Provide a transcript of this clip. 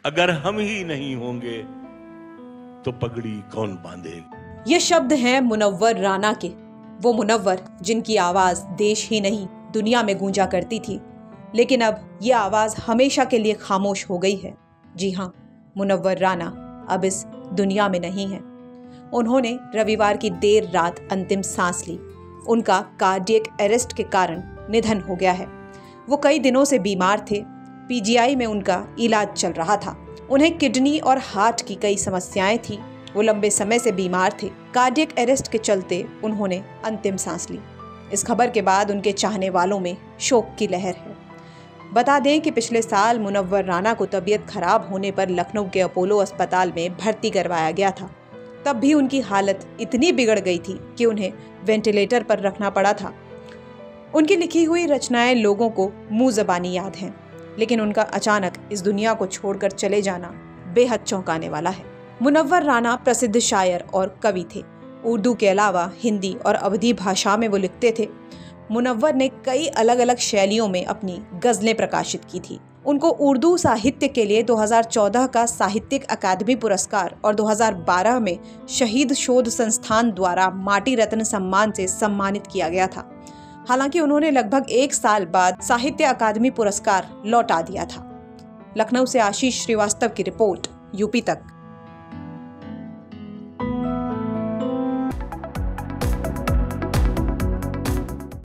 अगर हम ही नहीं होंगे तो पगड़ी कौन बांधेगा। ये शब्द हैं मुनव्वर राना के, वो मुनव्वर जिनकी आवाज देश ही नहीं दुनिया में गूंजा करती थी, लेकिन अब ये आवाज हमेशा के लिए खामोश हो गई है। जी हाँ, मुनव्वर राना अब इस दुनिया में नहीं है। उन्होंने रविवार की देर रात अंतिम सांस ली। उनका कार्डियक अरेस्ट के कारण निधन हो गया है। वो कई दिनों से बीमार थे। पीजीआई में उनका इलाज चल रहा था। उन्हें किडनी और हार्ट की कई समस्याएं थी। वो लंबे समय से बीमार थे। कार्डियक अरेस्ट के चलते उन्होंने अंतिम सांस ली। इस खबर के बाद उनके चाहने वालों में शोक की लहर है। बता दें कि पिछले साल मुनव्वर राना को तबीयत खराब होने पर लखनऊ के अपोलो अस्पताल में भर्ती करवाया गया था। तब भी उनकी हालत इतनी बिगड़ गई थी कि उन्हें वेंटिलेटर पर रखना पड़ा था। उनकी लिखी हुई रचनाएं लोगों को मुंह ज़बानी याद हैं, लेकिन उनका अचानक इस दुनिया को छोड़कर चले जाना बेहद चौंकाने वाला है। मुनव्वर राना प्रसिद्ध शायर और कवि थे। उर्दू के अलावा हिंदी और अवधी भाषा में वो लिखते थे। मुनव्वर ने कई अलग अलग शैलियों में अपनी गज़लें प्रकाशित की थी। उनको उर्दू साहित्य के लिए 2014 का साहित्यिक अकादमी पुरस्कार और 2012 में शहीद शोध संस्थान द्वारा माटी रत्न सम्मान से सम्मानित किया गया था। हालांकि उन्होंने लगभग 1 साल बाद साहित्य अकादमी पुरस्कार लौटा दिया था। लखनऊ से आशीष श्रीवास्तव की रिपोर्ट, यूपी तक।